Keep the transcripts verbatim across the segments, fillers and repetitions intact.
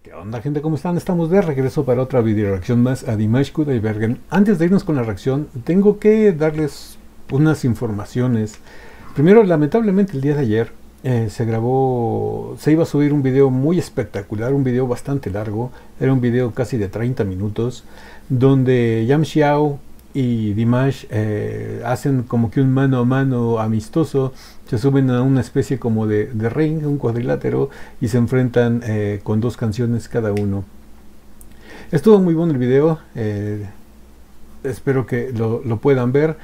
¿Qué onda, gente? ¿Cómo están? Estamos de regreso para otra video reacción más a Dimash Kudaibergen. Antes de irnos con la reacción, tengo que darles unas informaciones. Primero, lamentablemente el día de ayer eh, se grabó, se iba a subir un video muy espectacular, un video bastante largo, era un video casi de treinta minutos, donde Yam Xiao y Dimash eh, hacen como que un mano a mano amistoso, se suben a una especie como de, de ring, un cuadrilátero, y se enfrentan eh, con dos canciones cada uno. Estuvo muy bueno el video, eh, espero que lo, lo puedan ver.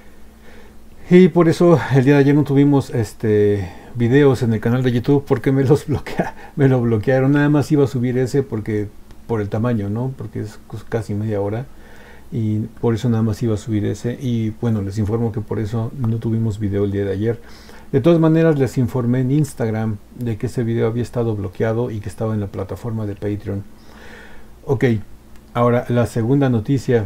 Y por eso el día de ayer no tuvimos este videos en el canal de YouTube, porque me los bloquea, me lo bloquearon. Nada más iba a subir ese porque por el tamaño, ¿no? Porque es casi media hora. Y por eso nada más iba a subir ese. Y bueno, les informo que por eso no tuvimos video el día de ayer. De todas maneras, les informé en Instagram de que ese video había estado bloqueado y que estaba en la plataforma de Patreon. Ok, ahora la segunda noticia.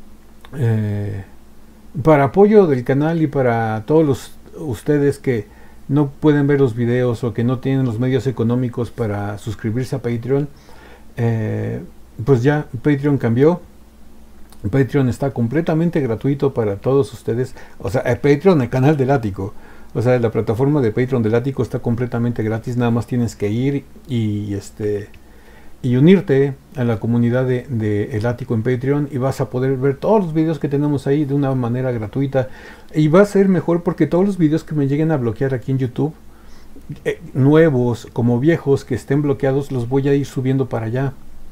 Eh, para apoyo del canal y para todos los, ustedes que no pueden ver los videos o que no tienen los medios económicos para suscribirse a Patreon, eh, pues ya Patreon cambió. Patreon está completamente gratuito para todos ustedes. O sea, el Patreon, el canal del Ático. O sea, la plataforma de Patreon del Ático está completamente gratis. Nada más tienes que ir y este y unirte a la comunidad de, de El Ático en Patreon, y vas a poder ver todos los videos que tenemos ahí de una manera gratuita. Y va a ser mejor porque todos los videos que me lleguen a bloquear aquí en YouTube, eh, nuevos como viejos que estén bloqueados, los voy a ir subiendo para allá.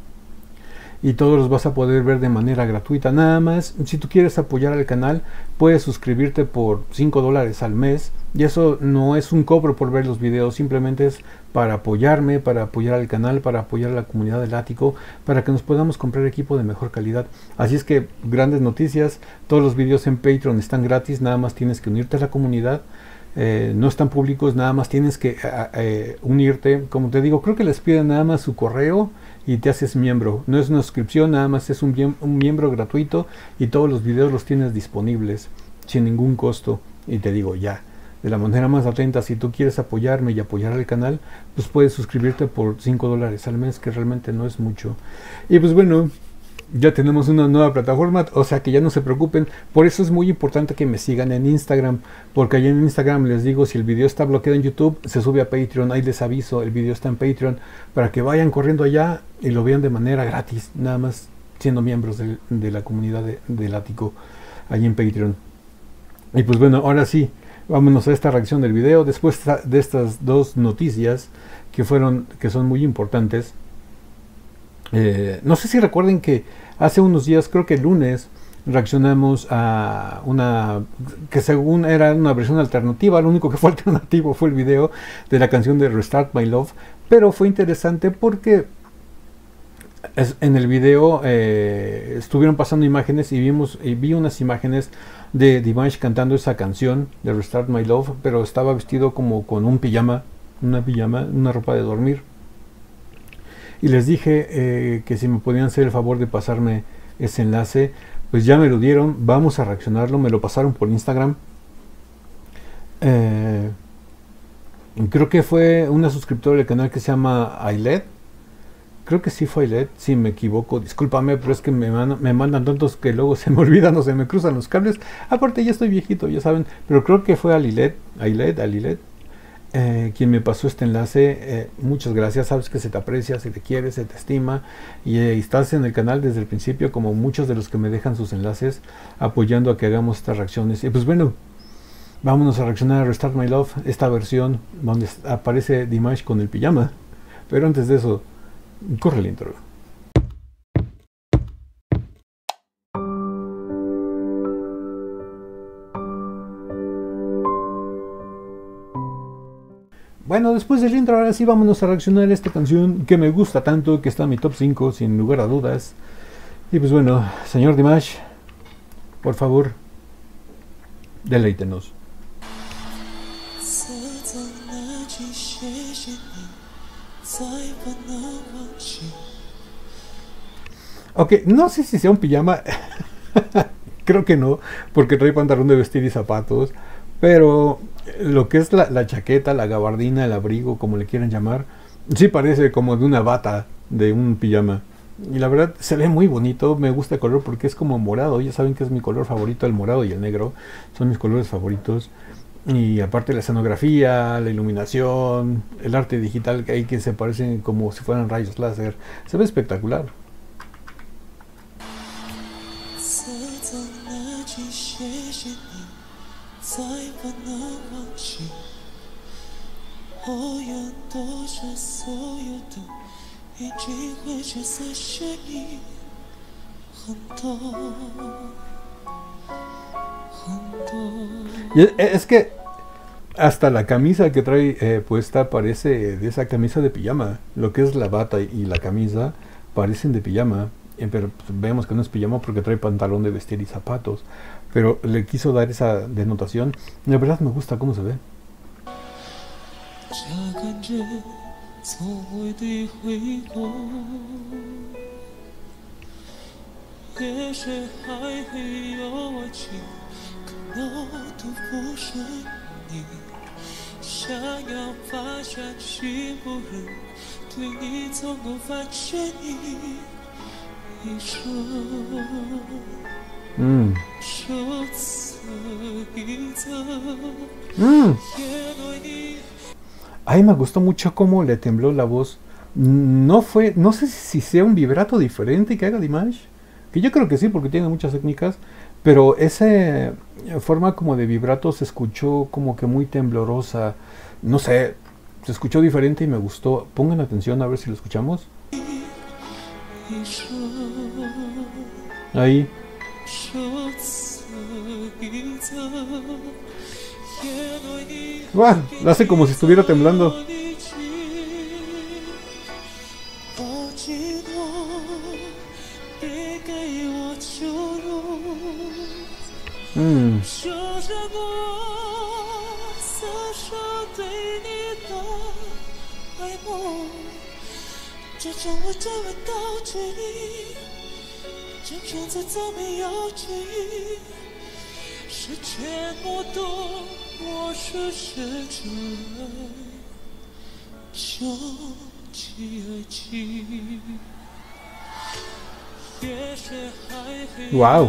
Y todos los vas a poder ver de manera gratuita. Nada más, si tú quieres apoyar al canal, puedes suscribirte por cinco dólares al mes, y eso no es un cobro por ver los videos, simplemente es para apoyarme, para apoyar al canal, para apoyar a la comunidad del Ático, para que nos podamos comprar equipo de mejor calidad. Así es que, grandes noticias, todos los videos en Patreon están gratis, nada más tienes que unirte a la comunidad. Eh, no están públicos, nada más tienes que eh, eh, unirte. Como te digo, creo que les piden nada más su correo y te haces miembro. No es una suscripción, nada más es un, un miembro gratuito, y todos los videos los tienes disponibles sin ningún costo. Y te digo, ya, de la manera más atenta, si tú quieres apoyarme y apoyar al canal, pues puedes suscribirte por cinco dólares al mes, que realmente no es mucho. Y pues bueno, ya tenemos una nueva plataforma, o sea que ya no se preocupen. Por eso es muy importante que me sigan en Instagram, porque ahí en Instagram les digo, si el video está bloqueado en YouTube, se sube a Patreon, ahí les aviso, el video está en Patreon, para que vayan corriendo allá y lo vean de manera gratis, nada más siendo miembros de, de la comunidad de, del Ático, ahí en Patreon. Y pues bueno, ahora sí, vámonos a esta reacción del video, después de estas dos noticias que fueron, que son muy importantes. Eh, no sé si recuerden que hace unos días, creo que el lunes, reaccionamos a una que según era una versión alternativa. Lo único que fue alternativo fue el video de la canción de Restart My Love, pero fue interesante porque es, en el video eh, estuvieron pasando imágenes y vimos y vi unas imágenes de Dimash cantando esa canción de Restart My Love, pero estaba vestido como con un pijama, una pijama, una ropa de dormir. Y les dije eh, que si me podían hacer el favor de pasarme ese enlace. Pues ya me lo dieron, vamos a reaccionarlo. Me lo pasaron por Instagram. Eh, creo que fue una suscriptora del canal que se llama Ailet. Creo que sí fue Ailet, si me equivoco, discúlpame, pero es que me, man, me mandan tantos que luego se me olvidan o se me cruzan los cables. Aparte ya estoy viejito, ya saben, pero creo que fue Ailet, Ailet, Ailet. Eh, quien me pasó este enlace. Eh, muchas gracias, sabes que se te aprecia, se te quiere, se te estima, y eh, estás en el canal desde el principio, como muchos de los que me dejan sus enlaces apoyando a que hagamos estas reacciones. Y pues bueno, vámonos a reaccionar a Restart My Love, esta versión donde aparece Dimash con el pijama. Pero antes de eso, corre el intro. Bueno, después del intro, ahora sí vámonos a reaccionar a esta canción que me gusta tanto, que está en mi top cinco sin lugar a dudas. Y pues bueno, señor Dimash, por favor, deleítenos. Ok, no sé si sea un pijama, creo que no, porque trae pantalón de vestir y zapatos, pero lo que es la, la chaqueta, la gabardina, el abrigo, como le quieran llamar, sí parece como de una bata, de un pijama. Y la verdad se ve muy bonito, me gusta el color porque es como morado, ya saben que es mi color favorito, el morado y el negro, son mis colores favoritos. Y aparte la escenografía, la iluminación, el arte digital que hay que se parecen como si fueran rayos láser, se ve espectacular. Y es, es que hasta la camisa que trae eh, puesta parece de esa camisa de pijama. Lo que es la bata y la camisa parecen de pijama. Eh, pero pues, vemos que no es pijama porque trae pantalón de vestir y zapatos. Pero le quiso dar esa denotación. La verdad me gusta cómo se ve. Mm. Mm. Ay, me gustó mucho cómo le tembló la voz. No fue, no sé si sea un vibrato diferente que haga Dimash, que yo creo que sí porque tiene muchas técnicas, pero esa forma como de vibrato se escuchó como que muy temblorosa, no sé, se escuchó diferente y me gustó. Pongan atención a ver si lo escuchamos. Ahí. ¡Wow! Lo hace como si estuviera temblando. Mm. Wow.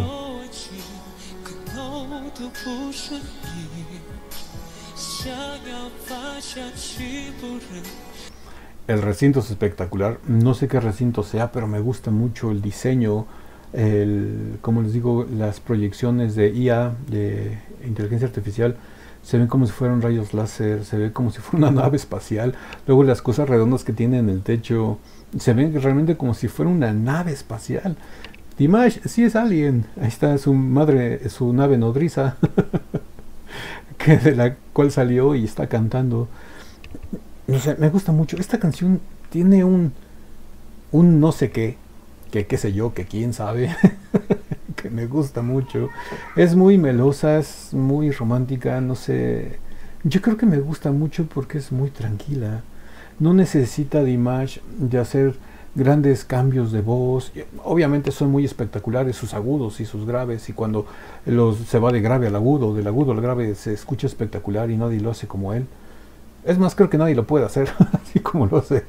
El recinto es espectacular. No sé qué recinto sea, pero me gusta mucho el diseño, el, como les digo, las proyecciones de I A, de inteligencia artificial. Se ven como si fueran rayos láser, se ve como si fuera una nave espacial. Luego las cosas redondas que tiene en el techo, se ven realmente como si fuera una nave espacial. Dimash sí es alien. Ahí está su madre, su nave nodriza, que de la cual salió y está cantando. No sé, me gusta mucho. Esta canción tiene un, un no sé qué, que qué sé yo, que quién sabe, que me gusta mucho. Es muy melosa, es muy romántica, no sé. Yo creo que me gusta mucho porque es muy tranquila. No necesita Dimash de hacer grandes cambios de voz. Obviamente son muy espectaculares sus agudos y sus graves, y cuando los, se va de grave al agudo, del agudo al grave, se escucha espectacular y nadie lo hace como él. Es más, creo que nadie lo puede hacer así como lo hace.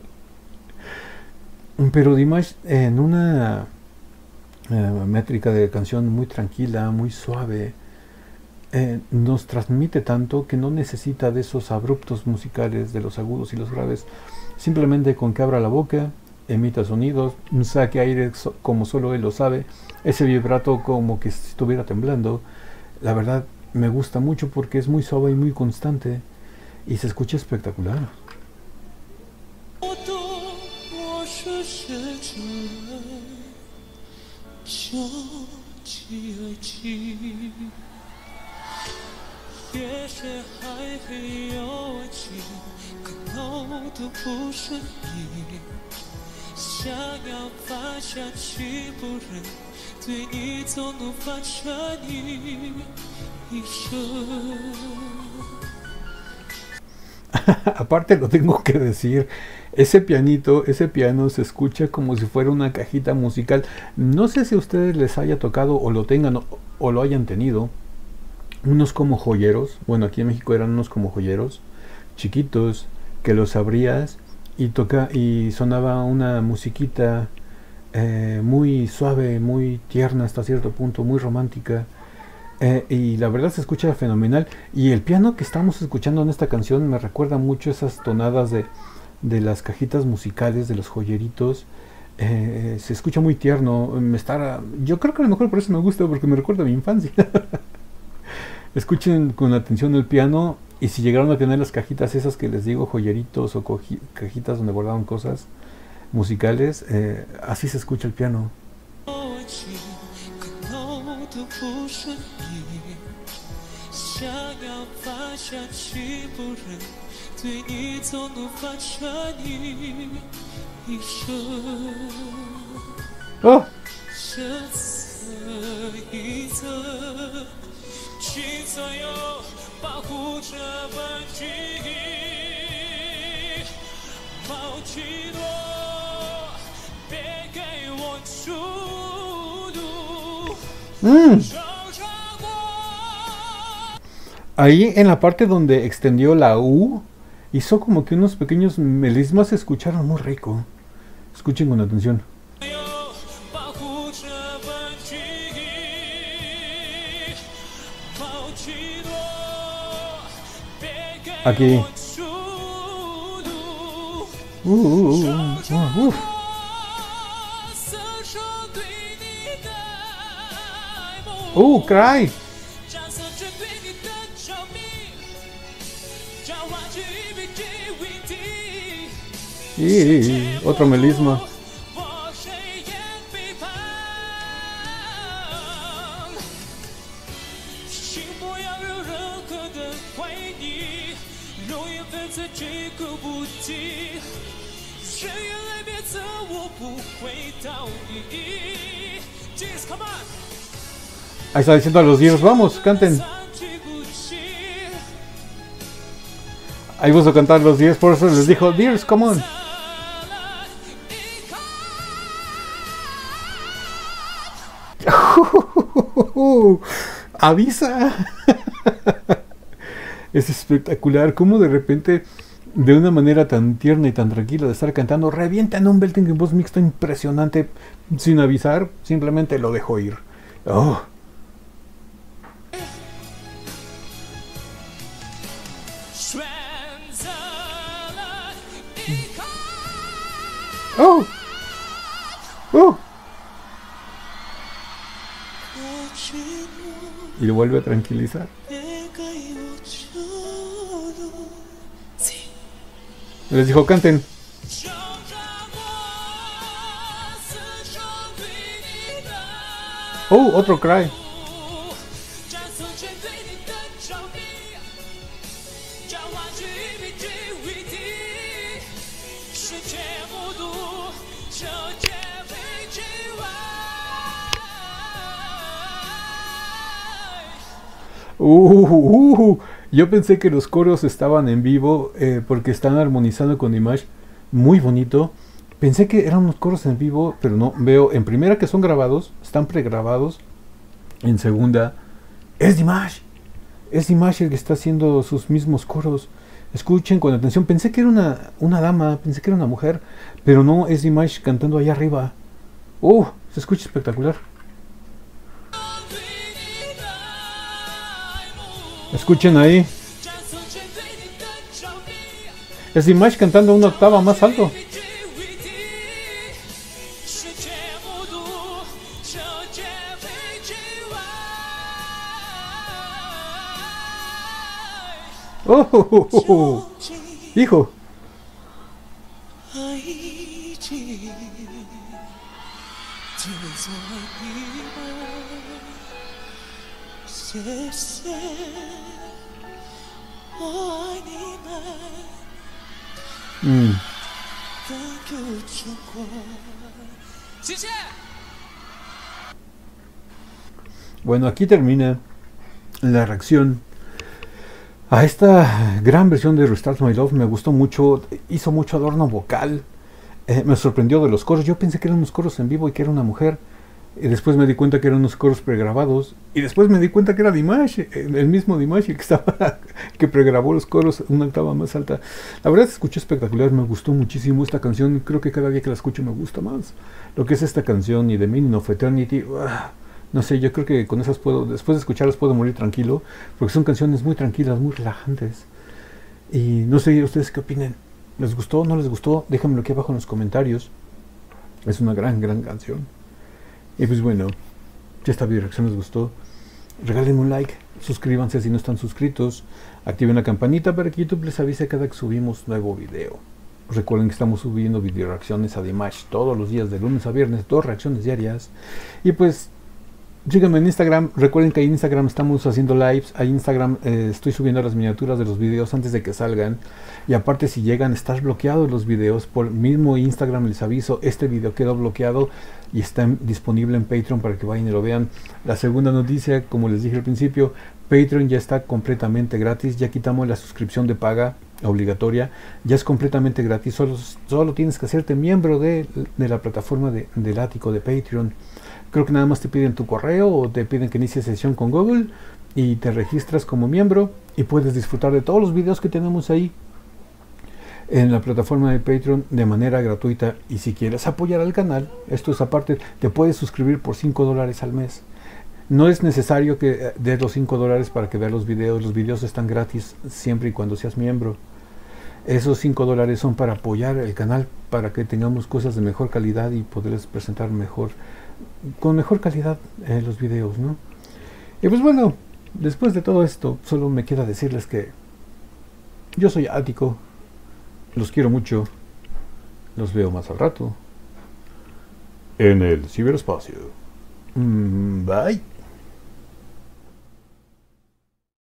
Pero Dimash en una eh, métrica de canción muy tranquila, muy suave, eh, nos transmite tanto que no necesita de esos abruptos musicales de los agudos y los graves. Simplemente con que abra la boca, emita sonidos, saque aire como solo él lo sabe, ese vibrato como que estuviera temblando. La verdad me gusta mucho porque es muy suave y muy constante y se escucha espectacular. Aparte lo tengo que decir, ese pianito, ese piano se escucha como si fuera una cajita musical. No sé si a ustedes les haya tocado o lo tengan o, o lo hayan tenido, unos como joyeros. Bueno, aquí en México eran unos como joyeros chiquitos que los abrías y toca y sonaba una musiquita eh, muy suave, muy tierna hasta cierto punto, muy romántica. Eh, y la verdad se escucha fenomenal. Y el piano que estamos escuchando en esta canción me recuerda mucho esas tonadas de, de las cajitas musicales, de los joyeritos. Eh, se escucha muy tierno. Me está, yo creo que a lo mejor por eso me gusta, porque me recuerda a mi infancia. Escuchen con atención el piano. Y si llegaron a tener las cajitas esas que les digo, joyeritos o cajitas donde guardaban cosas musicales, eh, así se escucha el piano. ¡Oh! 保护这份记忆，抛弃我，别给我出路。Mm. Ahí en la parte donde extendió la U, hizo como que unos pequeños melismas se escucharon muy rico. Escuchen con atención. Aquí. Uh, uh, uh, uh, uh. Uh, cry. Y otro melisma. Ahí está diciendo a los Dears, vamos, canten. Ahí vamos a cantar los Dears, por eso les dijo, Dears, come on. Avisa. Es espectacular cómo de repente, de una manera tan tierna y tan tranquila de estar cantando, revientan un belting en voz mixta impresionante sin avisar, simplemente lo dejó ir. Oh. Oh. Oh. Y lo vuelve a tranquilizar. Les dijo, canten. Oh, otro cry. Uh, uh, uh, yo pensé que los coros estaban en vivo eh, porque están armonizando con Dimash muy bonito. Pensé que eran unos coros en vivo, pero no. Veo en primera que son grabados, están pregrabados. En segunda, es Dimash. Es Dimash el que está haciendo sus mismos coros. Escuchen con atención. Pensé que era una, una dama, pensé que era una mujer, pero no, es Dimash cantando allá arriba. ¡Uh! Se escucha espectacular. Escuchen ahí. Es Dimash cantando una octava más alto. Oh, oh, oh, oh, oh. Hijo. Mm. Bueno, aquí termina la reacción a esta gran versión de Restart My Love. Me gustó mucho, hizo mucho adorno vocal, eh, me sorprendió de los coros. Yo pensé que eran unos coros en vivo y que era una mujer, Y después me di cuenta que eran unos coros pregrabados. Y después me di cuenta que era Dimash, el mismo Dimash, el que estaba, que pregrabó los coros una octava más alta. La verdad se escuchó espectacular, me gustó muchísimo esta canción. Creo que cada día que la escucho me gusta más. Lo que es esta canción y The Meaning of Eternity. Uh, no sé, yo creo que con esas puedo, después de escucharlas puedo morir tranquilo. Porque son canciones muy tranquilas, muy relajantes. Y no sé ustedes qué opinen. ¿Les gustó? ¿No les gustó? Déjenmelo aquí abajo en los comentarios. Es una gran, gran canción. Y pues bueno, si esta video reacción les gustó, regálenme un like, suscríbanse si no están suscritos, activen la campanita para que YouTube les avise cada que subimos nuevo video. Recuerden que estamos subiendo video reacciones a Dimash todos los días de lunes a viernes, dos reacciones diarias. Y pues síganme en Instagram, recuerden que en Instagram estamos haciendo lives, a Instagram eh, estoy subiendo las miniaturas de los videos antes de que salgan. Y aparte si llegan a estar bloqueados los videos, por mismo Instagram les aviso, este video quedó bloqueado y está disponible en Patreon para que vayan y lo vean. La segunda noticia, como les dije al principio, Patreon ya está completamente gratis, ya quitamos la suscripción de paga obligatoria, ya es completamente gratis, solo, solo tienes que hacerte miembro de, de la plataforma de, del ático de Patreon. Creo que nada más te piden tu correo o te piden que inicies sesión con Google y te registras como miembro y puedes disfrutar de todos los videos que tenemos ahí en la plataforma de Patreon de manera gratuita. Y si quieres apoyar al canal, esto es aparte, te puedes suscribir por cinco dólares al mes. No es necesario que des los cinco dólares para que veas los videos, los videos están gratis siempre y cuando seas miembro. Esos cinco dólares son para apoyar el canal, para que tengamos cosas de mejor calidad y poderles presentar mejor, con mejor calidad eh, los videos, ¿no? Y pues bueno, después de todo esto, solo me queda decirles que yo soy Ático, los quiero mucho, los veo más al rato en el ciberespacio. Mm, bye.